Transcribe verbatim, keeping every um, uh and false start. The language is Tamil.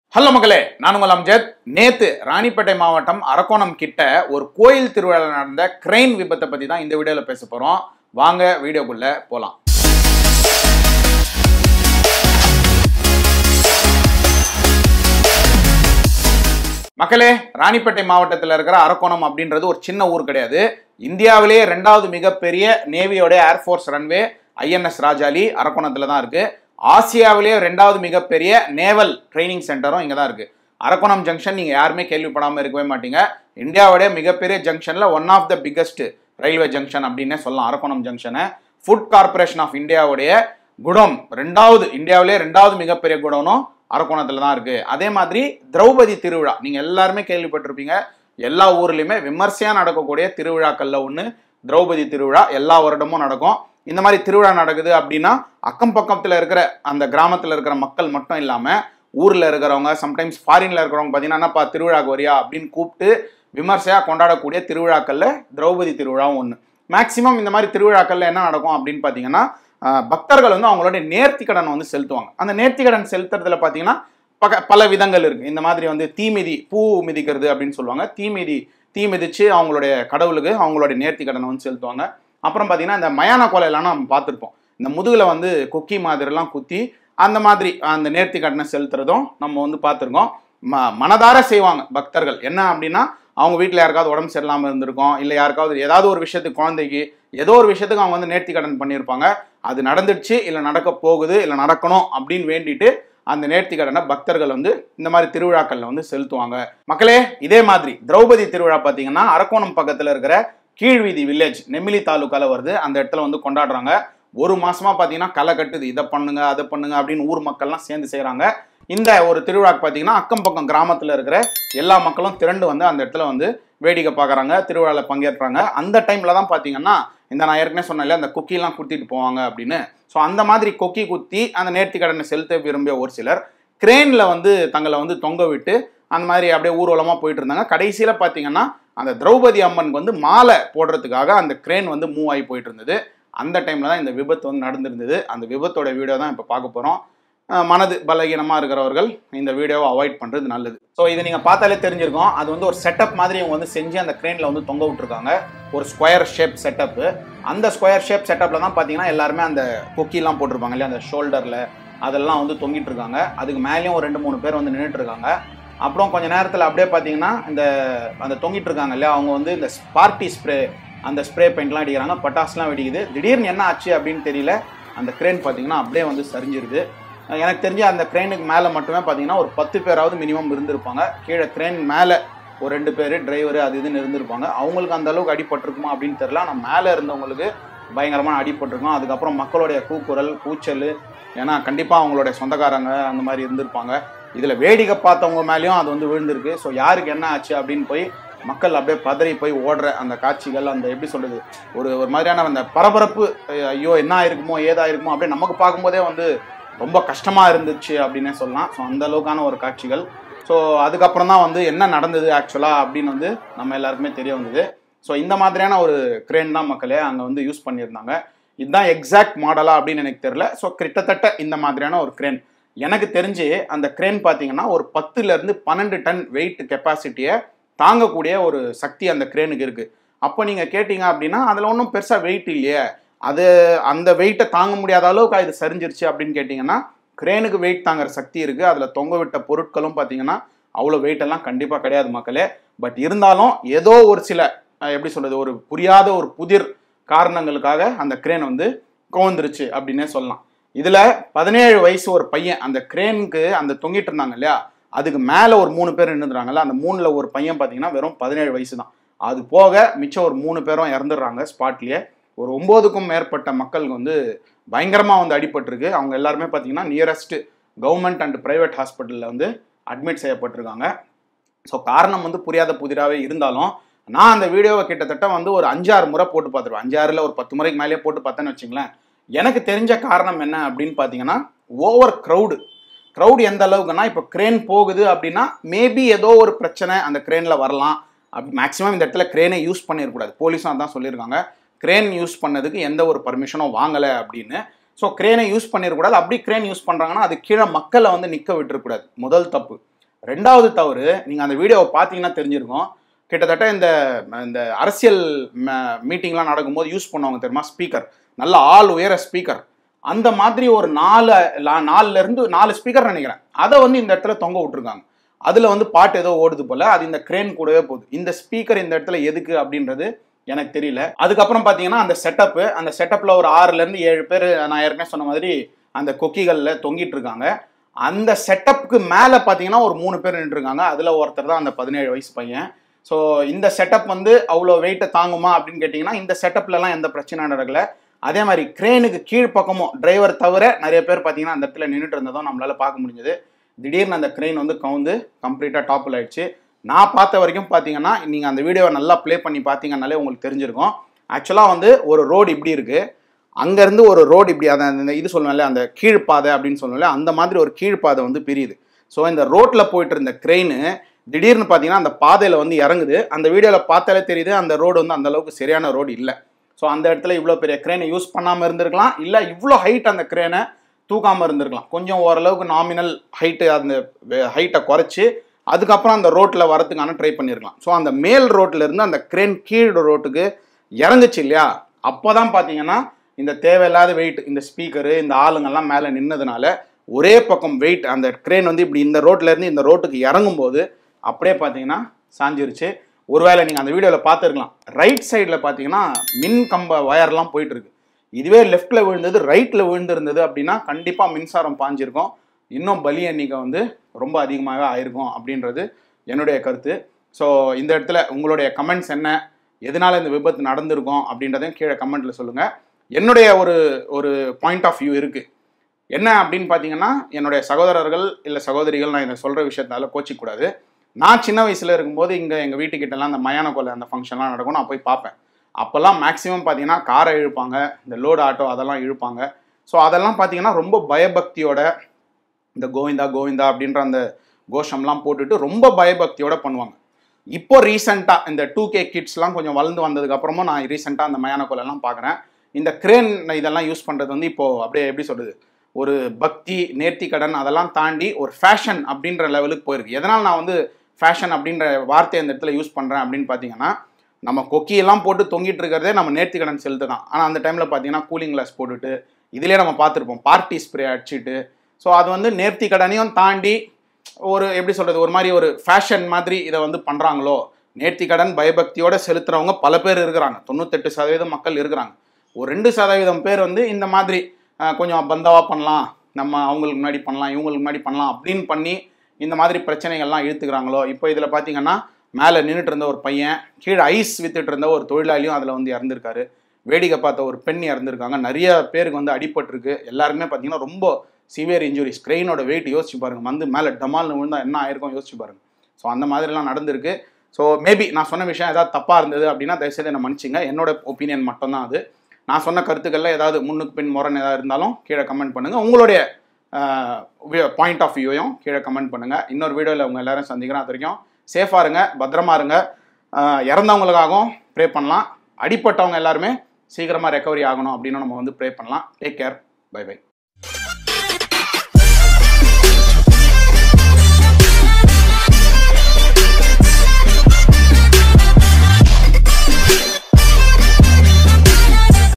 ஹலோ மக்களே, நான் உங்கள் அம்ஜத். நேத்து ராணிப்பேட்டை மாவட்டம் அரக்கோணம் கிட்ட ஒரு கோயில் திருவிழா நடந்த கிரெயின் விபத்தை பத்தி தான் இந்த வீடியோல பேச போறோம். வாங்க வீடியோக்குள்ள போலாம். மக்களே, ராணிப்பேட்டை மாவட்டத்தில் இருக்கிற அரக்கோணம் அப்படின்றது ஒரு சின்ன ஊர் கிடையாது. இந்தியாவிலேயே ரெண்டாவது மிகப்பெரிய நேவியோட ஏர்ஃபோர்ஸ் ரன்வே ஐஎன்எஸ் ராஜாலி அரக்கோணத்துல தான் இருக்கு. ஆசியாவிலேயே ரெண்டாவது மிகப்பெரிய நேவல் ட்ரைனிங் சென்டரும் இங்கே தான் இருக்கு. அரக்கோணம் ஜங்ஷன் நீங்க யாருமே கேள்விப்படாமல் இருக்கவே மாட்டீங்க. இந்தியாவுடைய மிகப்பெரிய ஜங்ஷன்ல one of the biggest railway junction அப்படின்னே சொல்லலாம் அரக்கோணம் ஜங்ஷனை. ஃபுட் கார்பரேஷன் ஆஃப் இந்தியாவுடைய குடோன் ரெண்டாவது இந்தியாவிலேயே ரெண்டாவது மிகப்பெரிய குடோனும் அரக்கோணத்துல தான் இருக்கு. அதே மாதிரி திரௌபதி திருவிழா நீங்க எல்லாருமே கேள்விப்பட்டிருப்பீங்க. எல்லா ஊர்லயுமே விமர்சையா நடக்கக்கூடிய திருவிழாக்கள்ல ஒண்ணு திரௌபதி திருவிழா. எல்லா வருடமும் நடக்கும். இந்த மாதிரி திருவிழா நடக்குது அப்படின்னா அக்கம் பக்கத்துல இருக்கிற அந்த கிராமத்துல இருக்கிற மக்கள் மட்டும் இல்லாம ஊர்ல இருக்கிறவங்க, சம்டைம்ஸ் ஃபாரின்ல இருக்கிறவங்க பாத்தீங்கன்னா திருவிழாக்கு வரியா அப்படின்னு கூப்பிட்டு விமர்சையா கொண்டாடக்கூடிய திருவிழாக்கள்ல திரௌபதி திருவிழாவும் ஒண்ணு. மேக்சிமம் இந்த மாதிரி திருவிழாக்கள்ல என்ன நடக்கும் அப்படின்னு பாத்தீங்கன்னா பக்தர்கள் வந்து அவங்களுடைய நேர்த்தி கடன் வந்து செலுத்துவாங்க. அந்த நேர்த்தி கடன் செலுத்துறதுல பாத்தீங்கன்னா பக பல விதங்கள் இருக்கு. இந்த மாதிரி வந்து தீமிதி பூ மிதிக்கிறது அப்படின்னு சொல்லுவாங்க. தீமிதி தீ மிதிச்சு அவங்களுடைய கடவுளுக்கு அவங்களுடைய நேர்த்தி கடனை வந்து செலுத்துவாங்க. அப்புறம் பார்த்தீங்கன்னா இந்த மயான கொலையெல்லாம் நம்ம பார்த்துருப்போம். இந்த முதுகுல வந்து கொக்கி மாதிரிலாம் குத்தி அந்த மாதிரி அந்த நேர்த்தி கடனை செலுத்துறதும் நம்ம வந்து பார்த்துருக்கோம். ம மனதார செய்வாங்க பக்தர்கள். என்ன அப்படின்னா அவங்க வீட்டில் யாருக்காவது உடம்பு சரியில்லாமல் இருந்திருக்கும், இல்லை யாருக்காவது ஏதாவது ஒரு விஷயத்துக்கு குழந்தைக்கு ஏதோ ஒரு விஷயத்துக்கு அவங்க வந்து நேர்த்தி கடன் பண்ணியிருப்பாங்க. அது நடந்துடுச்சு, இல்லை நடக்க போகுது, இல்லை நடக்கணும் அப்படின்னு வேண்டிட்டு அந்த நேர்த்தி கடனை பக்தர்கள் வந்து இந்த மாதிரி திருவிழாக்கள்ல வந்து செலுத்துவாங்க. மக்களே, இதே மாதிரி திரௌபதி திருவிழா பார்த்தீங்கன்னா அரக்கோணம் பக்கத்தில் இருக்கிற கீழ்வீதி வில்லேஜ் நெமிலி தாலுக்கால வருது. அந்த இடத்துல வந்து கொண்டாடுறாங்க. ஒரு மாசமா பாத்தீங்கன்னா களை கட்டுது. இதை பண்ணுங்க அதை பண்ணுங்க அப்படின்னு ஊர் மக்கள்லாம் சேர்ந்து செய்யறாங்க. இந்த ஒரு திருவிழாக்கு பாத்தீங்கன்னா அக்கம் பக்கம் கிராமத்துல இருக்கிற எல்லா மக்களும் திரண்டு வந்து அந்த இடத்துல வந்து வேடிக்கை பார்க்கறாங்க, திருவிழாவில் பங்கேற்றாங்க. அந்த டைம்ல தான் பாத்தீங்கன்னா இந்த நான் ஏற்கனவே சொன்னேன்ல அந்த கொக்கிலாம் குத்திட்டு போவாங்க அப்படின்னு. ஸோ அந்த மாதிரி கொக்கி குத்தி அந்த நேர்த்தி கடனை செலுத்த விரும்பிய ஒரு சிலர் கிரேன்ல வந்து தங்களை வந்து தொங்க விட்டு அந்த மாதிரி அப்படியே ஊர்வலமா போயிட்டு இருந்தாங்க. கடைசியில பாத்தீங்கன்னா அந்த திரௌபதி அம்மனுக்கு வந்து மாலை போடுறதுக்காக அந்த கிரேன் வந்து மூவ் ஆகி போயிட்டு இருந்தது. அந்த டைம்ல தான் இந்த விபத்து வந்து நடந்திருந்தது. அந்த விபத்தோட வீடியோ தான் இப்போ பார்க்க போறோம். மனது பலகீனமா இருக்கிறவர்கள் இந்த வீடியோவை அவாய்ட் பண்றது நல்லது. ஸோ இதை நீங்க பார்த்தாலே தெரிஞ்சிருக்கும். அது வந்து ஒரு செட்டப் மாதிரி இவங்க வந்து செஞ்சு அந்த கிரேன்ல வந்து தொங்க விட்டுருக்காங்க. ஒரு ஸ்கொயர் ஷேப் செட்டப். அந்த ஸ்கொயர் ஷேப் செட்டப்ல தான் பாத்தீங்கன்னா எல்லாருமே அந்த கொக்கிலாம் போட்டிருப்பாங்க இல்லையா, அந்த ஷோல்டர்ல அதெல்லாம் வந்து தொங்கிட்டு இருக்காங்க. அதுக்கு மேலேயும் ஒரு ரெண்டு மூணு பேர் வந்து நின்றுட்டு இருக்காங்க. அப்புறம் கொஞ்ச நேரத்தில் அப்படியே பார்த்தீங்கன்னா இந்த அந்த தொங்கிட்டு இருக்காங்க இல்லையா, அவங்க வந்து இந்த பார்ட்டி ஸ்ப்ரே அந்த ஸ்ப்ரே பெயிண்ட்லாம் அடிக்கிறாங்க, பட்டாசுலாம் வெடிக்குது. திடீர்னு என்ன ஆச்சு அப்படின்னு தெரியல. அந்த கிரேன் பார்த்தீங்கன்னா அப்படியே வந்து சரிஞ்சிருது. எனக்கு தெரிஞ்சு அந்த கிரேனுக்கு மேலே மட்டுமே பார்த்தீங்கன்னா ஒரு பத்து பேராவது மினிமம் இருந்திருப்பாங்க. கீழே கிரேன் மேலே ஒரு ரெண்டு பேர் டிரைவர் அது இதுன்னு இருந்திருப்பாங்க. அவங்களுக்கு அந்த அளவுக்கு அடிபட்டிருக்குமா அப்படின்னு தெரியல. ஆனால் மேலே இருந்தவங்களுக்கு பயங்கரமான அடிபட்டிருக்கும். அதுக்கப்புறம் மக்களுடைய கூக்குரல் கூச்சல், ஏன்னா கண்டிப்பாக அவங்களுடைய சொந்தக்காரங்க அந்த மாதிரி இருந்திருப்பாங்க. இதுல வேடிக்கை பார்த்தவங்க மேலேயும் அது வந்து விழுந்திருக்கு. ஸோ யாருக்கு என்ன ஆச்சு அப்படின்னு போய் மக்கள் அப்படியே பதறி போய் ஓடுற அந்த காட்சிகள், அந்த எப்படி சொல்றது ஒரு ஒரு மாதிரியான அந்த பரபரப்பு, ஐயோ என்ன ஆயிருக்குமோ ஏதாயிருக்குமோ அப்படியே நமக்கு பார்க்கும்போதே வந்து ரொம்ப கஷ்டமா இருந்துச்சு அப்படின்னே சொல்லலாம். ஸோ அந்த அளவுக்கான ஒரு காட்சிகள். ஸோ அதுக்கப்புறம் தான் வந்து என்ன நடந்தது ஆக்சுவலா அப்படின்னு வந்து நம்ம எல்லாருக்குமே தெரிய வந்தது. ஸோ இந்த மாதிரியான ஒரு கிரேன் தான் மக்களே அங்கே வந்து யூஸ் பண்ணியிருந்தாங்க. இதுதான் எக்ஸாக்ட் மாடலா அப்படின்னு எனக்கு தெரியல. ஸோ கிட்டத்தட்ட இந்த மாதிரியான ஒரு கிரேன் எனக்கு தெரிஞ்சு அந்த கிரேன் பார்த்தீங்கன்னா ஒரு பத்துல இருந்து பன்னெண்டு டன் வெயிட் கெப்பாசிட்டியை தாங்கக்கூடிய ஒரு சக்தி அந்த கிரேனுக்கு இருக்கு. அப்போ நீங்க கேட்டீங்க அப்படின்னா அதுல ஒன்றும் பெருசா வெயிட் இல்லையே, அது அந்த வெயிட்டை தாங்க முடியாத அளவுக்கு இது சரிஞ்சிருச்சு அப்படின்னு கேட்டீங்கன்னா கிரேனுக்கு வெயிட் தாங்குற சக்தி இருக்கு. அதுல தொங்க விட்ட பொருட்களும் பார்த்தீங்கன்னா அவ்வளோ வெயிட் எல்லாம் கண்டிப்பா கிடையாது மக்களே. பட் இருந்தாலும் ஏதோ ஒரு சில எப்படி சொல்றது ஒரு புரியாத ஒரு புதிர் காரணங்களுக்காக அந்த கிரேன் வந்து கவுந்துருச்சு அப்படின்னே சொல்லலாம். இதுல பதினேழு வயசு ஒரு பையன் அந்த கிரேனுக்கு அந்த தொங்கிட்டு இருந்தாங்க இல்லையா, அதுக்கு மேல ஒரு மூணு பேர் நின்றுறாங்கல்ல, அந்த மூணுல ஒரு பையன் பாத்தீங்கன்னா வெறும் பதினேழு வயசு தான். அது போக மிச்சம் ஒரு மூணு பேரும் இறந்துடுறாங்க ஸ்பாட்லயே. ஒரு ஒன்பதுக்கும் மேற்பட்ட மக்களுக்கு வந்து பயங்கரமா வந்து அடிபட்டிருக்கு. அவங்க எல்லாருமே பாத்தீங்கன்னா நியரஸ்ட் கவர்மெண்ட் அண்ட் பிரைவேட் ஹாஸ்பிட்டல்ல வந்து அட்மிட் செய்யப்பட்டிருக்காங்க. ஸோ காரணம் வந்து புரியாத புதிராவே இருந்தாலும் நான் அந்த வீடியோவை கிட்டத்தட்ட வந்து ஒரு அஞ்சாறு முறை போட்டு பார்த்துருவேன். அஞ்சாறுல ஒரு பத்து முறைக்கு மேலேயே போட்டு பார்த்தேன்னு வச்சுங்களேன். எனக்கு தெரிஞ்ச காரணம் என்ன அப்படின்னு பார்த்தீங்கன்னா ஓவர் க்ரௌடு. க்ரௌடு எந்த அளவுக்குன்னா இப்போ கிரேன் போகுது அப்படின்னா மேபி ஏதோ ஒரு பிரச்சனை அந்த கிரேனில் வரலாம். அப்படி மேக்ஸிமம் இந்த இடத்துல கிரேனை யூஸ் பண்ணிடக்கூடாது. போலீஸும் அதான் சொல்லியிருக்காங்க, கிரேன் யூஸ் பண்ணதுக்கு எந்த ஒரு பர்மிஷனும் வாங்கலை அப்படின்னு. ஸோ கிரேனை யூஸ் பண்ணிடக்கூடாது. அப்படி கிரேன் யூஸ் பண்ணுறாங்கன்னா அது கீழே மக்களை வந்து நிற்க விட்டுருக்கூடாது. முதல் தப்பு. ரெண்டாவது தவறு, நீங்கள் அந்த வீடியோவை பார்த்தீங்கன்னா தெரிஞ்சிருக்கும், கிட்டத்தட்ட இந்த இந்த அரசியல் மீட்டிங்லாம் நடக்கும்போது யூஸ் பண்ணுவாங்க தெரியுமா ஸ்பீக்கர், நல்ல ஆள் உயர ஸ்பீக்கர், அந்த மாதிரி ஒரு நாலு நாலுல இருந்து நாலு ஸ்பீக்கர் நினைக்கிறேன், அதை வந்து இந்த இடத்துல தொங்க விட்டுருக்காங்க. அதில் வந்து பாட்டு ஏதோ ஓடுது போல், அது இந்த கிரேன் கூடவே போகுது. இந்த ஸ்பீக்கர் இந்த இடத்துல எதுக்கு அப்படின்றது எனக்கு தெரியல. அதுக்கப்புறம் பார்த்தீங்கன்னா அந்த செட்டப்பு, அந்த செட்டப்பில் ஒரு ஆறுலேருந்து ஏழு பேர் நான் ஏற்கனவே சொன்ன மாதிரி அந்த கொக்கிகளில் தொங்கிட்டு இருக்காங்க. அந்த செட்டப்புக்கு மேலே பார்த்தீங்கன்னா ஒரு மூணு பேர் நின்றுருக்காங்க. அதில் ஒருத்தர் தான் அந்த பதினேழு வயசு பையன். ஸோ இந்த செட்டப் வந்து அவ்வளோ வெயிட்டை தாங்குமா அப்படின்னு கேட்டிங்கன்னா இந்த செட்டப்லலாம் எந்த பிரச்சனை நடக்கலை. அதே மாதிரி கிரேனுக்கு கீழ்ப்பக்கமும் டிரைவர் தவிர நிறைய பேர் பார்த்தீங்கன்னா அந்த இடத்துல நின்றுட்டு இருந்ததும் நம்மளால் பார்க்க முடிஞ்சது. திடீர்னு அந்த கிரெயின் வந்து கவுந்து கம்ப்ளீட்டாக டாப்பில் ஆயிடுச்சு. நான் பார்த்த வரைக்கும் பார்த்தீங்கன்னா நீங்கள் அந்த வீடியோவை நல்லா ப்ளே பண்ணி பார்த்தீங்கன்னாலே உங்களுக்கு தெரிஞ்சிருக்கும். ஆக்சுவலாக வந்து ஒரு ரோடு இப்படி இருக்குது, அங்கேருந்து ஒரு ரோடு இப்படி அந்த இது சொல்லுவேன்ல அந்த கீழ்ப்பாதை அப்படின்னு சொல்லுவேன்ல, அந்த மாதிரி ஒரு கீழ்ப்பாதை வந்து பிரியுது. ஸோ இந்த ரோட்டில் போயிட்டு இருந்த கிரெயின் திடீர்னு பார்த்தீங்கன்னா அந்த பாதையில் வந்து இறங்குது. அந்த வீடியோவில் பார்த்தாலே தெரியுது அந்த ரோடு வந்து அந்த அளவுக்கு சரியான ரோடு இல்லை. ஸோ அந்த இடத்துல இவ்வளோ பெரிய கிரெயினை யூஸ் பண்ணாமல் இருந்திருக்கலாம், இல்லை இவ்வளோ ஹைட் அந்த கிரெயினை தூக்காமல் இருந்திருக்கலாம். கொஞ்சம் ஓரளவுக்கு நாமினல் ஹைட்டு அந்த ஹைட்டை குறைச்சி அதுக்கப்புறம் அந்த ரோட்டில் வரதுக்கான ட்ரை பண்ணியிருக்கலாம். ஸோ அந்த மேல் ரோட்டில் இருந்து அந்த கிரெயின் கீழ் ரோட்டுக்கு இறங்குச்சு இல்லையா, அப்போ தான் பார்த்தீங்கன்னா இந்த தேவையில்லாத வெயிட், இந்த ஸ்பீக்கரு இந்த ஆளுங்கள்லாம் மேலே நின்னதுனால ஒரே பக்கம் வெயிட் அந்த கிரெயின் வந்து இப்படி இந்த ரோட்டில் இருந்து இந்த ரோட்டுக்கு இறங்கும்போது அப்படியே பார்த்தீங்கன்னா சாஞ்சிருச்சு. ஒருவேளை நீங்கள் அந்த வீடியோவில் பார்த்துருக்கலாம், ரைட் சைடில் பார்த்தீங்கன்னா மின் கம்ப வயர்லாம் போயிட்டு இருக்கு. இதுவே லெஃப்டில் விழுந்தது ரைட்டில் விழுந்திருந்தது அப்படின்னா கண்டிப்பாக மின்சாரம் பாஞ்சிருக்கும், இன்னும் பலி எண்ணிக்கை வந்து ரொம்ப அதிகமாக ஆயிருக்கும் அப்படின்றது என்னுடைய கருத்து. ஸோ இந்த இடத்துல உங்களுடைய கமெண்ட்ஸ் என்ன, எதனால இந்த விபத்து நடந்திருக்கும் அப்படின்றதையும் கீழே கமெண்ட்டில் சொல்லுங்கள். என்னுடைய ஒரு ஒரு பாயிண்ட் ஆஃப் வியூ இருக்குது. என்ன அப்படின்னு பார்த்தீங்கன்னா, என்னுடைய சகோதரர்கள் இல்லை சகோதரிகள் நான் இதை சொல்கிற விஷயத்தால கோச்சிக்கூடாது. நான் சின்ன வயசில் இருக்கும்போது இங்கே எங்கள் வீட்டுக்கிட்டலாம் அந்த மயான கொலை அந்த ஃபங்க்ஷன்லாம் நடக்கும், நான் போய் பார்ப்பேன். அப்போல்லாம் மேக்ஸிமம் பார்த்தீங்கன்னா காரை இழுப்பாங்க, இந்த லோடு ஆட்டோ அதெல்லாம் இழுப்பாங்க. ஸோ அதெல்லாம் பார்த்தீங்கன்னா ரொம்ப பயபக்தியோட இந்த கோவிந்தா கோவிந்தா அப்படின்ற அந்த கோஷம்லாம் போட்டுட்டு ரொம்ப பயபக்தியோட பண்ணுவாங்க. இப்போ ரீசெண்டாக இந்த டூ கே கிட்ஸ்லாம் கொஞ்சம் வளர்ந்து வந்ததுக்கப்புறமும் நான் ரீசெண்டாக அந்த மயான கொலைலாம் பார்க்குறேன். இந்த கிரேன் இதெல்லாம் யூஸ் பண்ணுறது வந்து இப்போது அப்படியே எப்படி சொல்கிறது, ஒரு பக்தி நேர்த்தி கடன் அதெல்லாம் தாண்டி ஒரு ஃபேஷன் அப்படின்ற லெவலுக்கு போயிருக்கு. எதனால் நான் வந்து ஃபேஷன் அப்படின்ற வார்த்தையை அந்த இடத்துல யூஸ் பண்ணுறேன் அப்படின்னு பார்த்தீங்கன்னா, நம்ம கொக்கியெல்லாம் போட்டு தொங்கிட்டு இருக்கிறதே நம்ம நேர்த்தி கடன் செலுத்து தான். ஆனால் அந்த டைமில் பார்த்தீங்கன்னா கூலிங் கிளாஸ் போட்டுட்டு இதிலே நம்ம பார்த்துருப்போம் பார்ட்டி ஸ்ப்ரே அடிச்சுட்டு. ஸோ அது வந்து நேர்த்தி கடனையும் தாண்டி ஒரு எப்படி சொல்கிறது, ஒரு மாதிரி ஒரு ஃபேஷன் மாதிரி இதை வந்து பண்ணுறாங்களோ. நேர்த்தி கடன் பயபக்தியோடு செலுத்துகிறவங்க பல பேர் இருக்கிறாங்க, தொண்ணூத்தெட்டு சதவீதம் மக்கள் இருக்கிறாங்க. ஒரு ரெண்டு சதவீதம் பேர் வந்து இந்த மாதிரி கொஞ்சம் பந்தாவாக பண்ணலாம், நம்ம அவங்களுக்கு முன்னாடி பண்ணலாம் இவங்களுக்கு முன்னாடி பண்ணலாம் அப்படின்னு பண்ணி இந்த மாதிரி பிரச்சனைகள்லாம் இழுத்துக்கிறாங்களோ. இப்போ இதில் பார்த்தீங்கன்னா மேலே நின்றுட்டு இருந்த ஒரு பையன், கீழே ஐஸ் வித்துட்டு இருந்த ஒரு தொழிலாளியும் அதில் வந்து இறந்துருக்காரு, வேடிக்கை பார்த்த ஒரு பெண் இறந்துருக்காங்க, நிறைய பேருக்கு வந்து அடிபட்டிருக்கு. எல்லாருமே பார்த்தீங்கன்னா ரொம்ப சிவியர் இன்ஜுரிஸ். கிரெயினோட வெயிட் யோசிச்சு பாருங்கள், வந்து மேலே டமால்னு விழுந்தால் என்ன ஆயிருக்கும் யோசிச்சு பாருங்கள். ஸோ அந்த மாதிரிலாம் நடந்திருக்கு. ஸோ மேபி நான் சொன்ன விஷயம் ஏதாவது தப்பாக இருந்தது அப்படின்னா தயவுசெய்து என்ன மன்னிச்சிங்க, என்னோட ஒப்பீனியன் மட்டும்தான் அது. நான் சொன்ன கருத்துக்களில் ஏதாவது முன்னுக்கு பின் முரண் ஏதாவது இருந்தாலும் கீழே கமெண்ட் பண்ணுங்கள். உங்களுடைய பாயிண்ட் ஆஃப் வியூவையும் கீழே கமெண்ட் பண்ணுங்கள். இன்னொரு வீடியோவில் உங்கள் எல்லாரும் சந்திக்கிறேன். அது வரைக்கும் சேஃபாக இருங்க, பத்திரமா இருங்க. இறந்தவங்களுக்காகவும் ப்ரே பண்ணலாம், அடிப்பட்டவங்க எல்லாருமே சீக்கிரமாக ரெக்கவரி ஆகணும் அப்படின்னு நம்ம வந்து ப்ரே பண்ணலாம். Take care, bye by.